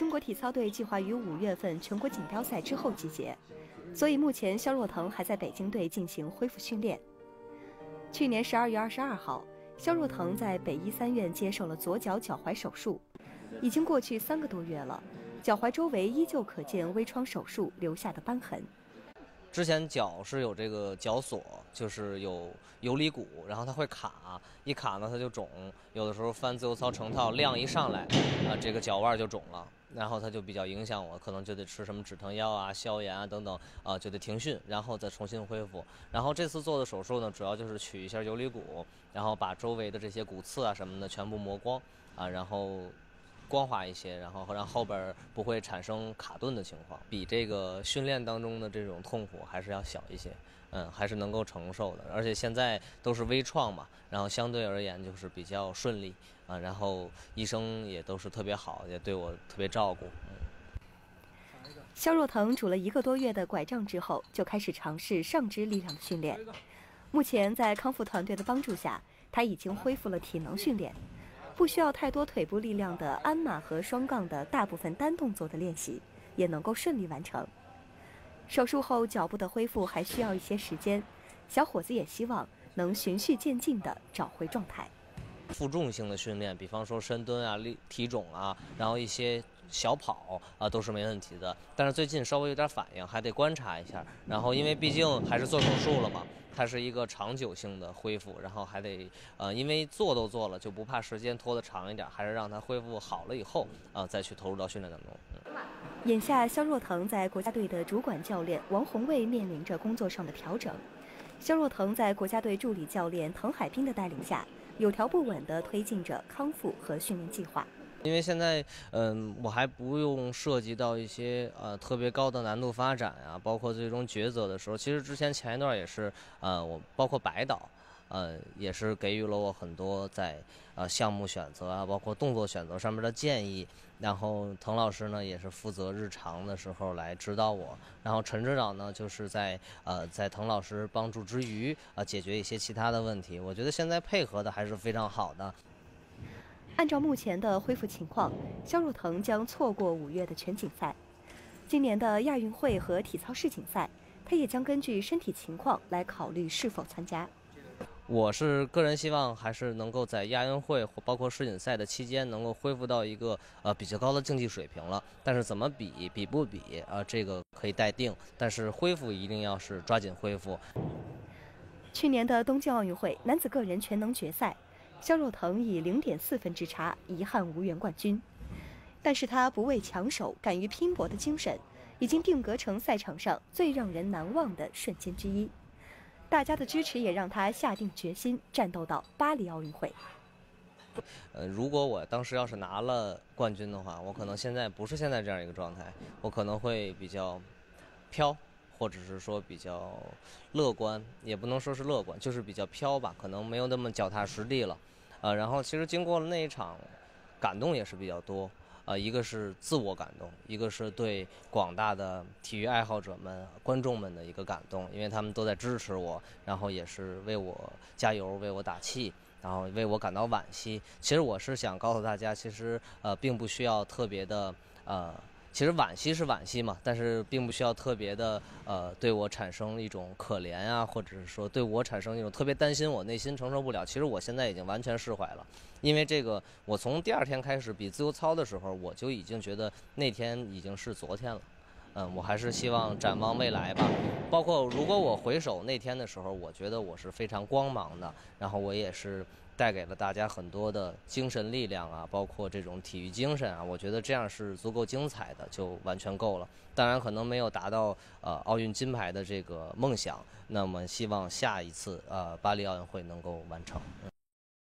中国体操队计划于5月份全国锦标赛之后集结，所以目前肖若腾还在北京队进行恢复训练。去年12月22号，肖若腾在北医3院接受了左脚脚踝手术，已经过去3个多月了，脚踝周围依旧可见微创手术留下的瘢痕。 之前脚是有这个脚锁，就是有游离骨，然后它会卡，一卡呢它就肿，有的时候翻自由操成套量一上来，这个脚腕就肿了，然后它就比较影响我，可能就得吃什么止疼药啊、消炎啊等等，就得停训，然后再重新恢复。然后这次做的手术呢，主要就是取一下游离骨，然后把周围的这些骨刺啊什么的全部磨光然后光滑一些，然后让后边不会产生卡顿的情况，比这个训练当中的这种痛苦还是要小一些，还是能够承受的。而且现在都是微创嘛，然后相对而言就是比较顺利然后医生也都是特别好，也对我特别照顾。 肖若腾拄了1个多月的拐杖之后，就开始尝试上肢力量的训练。目前在康复团队的帮助下，他已经恢复了体能训练。不需要太多腿部力量的鞍马和双杠的大部分单动作的练习，也能够顺利完成。手术后脚部的恢复还需要一些时间，小伙子也希望能循序渐进地找回状态。 负重性的训练，比方说深蹲啊、体踵啊，然后一些小跑都是没问题的。但是最近稍微有点反应，还得观察一下。然后因为毕竟还是做手术了嘛，它是一个长久性的恢复，然后还得因为做都做了，就不怕时间拖得长一点，还是让它恢复好了以后再去投入到训练当中。 眼下，肖若腾在国家队的主管教练王宏卫面临着工作上的调整。肖若腾在国家队助理教练滕海滨的带领下，有条不紊地推进着康复和训练计划。 因为现在我还不用涉及到一些特别高的难度发展包括最终抉择的时候，其实之前前一段也是我包括白岛也是给予了我很多在项目选择包括动作选择上面的建议。然后滕老师呢也是负责日常的时候来指导我，然后陈指导呢就是在滕老师帮助之余解决一些其他的问题。我觉得现在配合的还是非常好的。 按照目前的恢复情况，肖若腾将错过5月的全锦赛。今年的亚运会和体操世锦赛，他也将根据身体情况来考虑是否参加。 我是个人希望还是能够在亚运会或包括世锦赛的期间能够恢复到一个比较高的竞技水平了。但是怎么比不比这个可以待定，但是恢复一定要是抓紧恢复。 去年的东京奥运会男子个人全能决赛，肖若腾以0.4分之差遗憾无缘冠军。但是他不畏强手、敢于拼搏的精神，已经定格成赛场上最让人难忘的瞬间之一。大家的支持也让他下定决心战斗到巴黎奥运会。 如果我当时要是拿了冠军的话，我可能现在不是现在这样一个状态，我可能会比较飘，或者是说比较乐观，也不能说是乐观，就是比较飘吧，可能没有那么脚踏实地了。然后其实经过了那一场，感动也是比较多。一个是自我感动，一个是对广大的体育爱好者们、观众们的一个感动，因为他们都在支持我，然后也是为我加油、为我打气，然后为我感到惋惜。其实我是想告诉大家，其实并不需要特别的其实惋惜是惋惜嘛，但是并不需要特别的对我产生一种可怜或者是说对我产生一种特别担心我内心承受不了。其实我现在已经完全释怀了，因为这个我从第2天开始比自由操的时候，我就已经觉得那天已经是昨天了。我还是希望展望未来吧。包括如果我回首那天的时候，我觉得我是非常光芒的，然后我也是带给了大家很多的精神力量包括这种体育精神我觉得这样是足够精彩的，就完全够了。当然可能没有达到奥运金牌的这个梦想，那么希望下一次巴黎奥运会能够完成。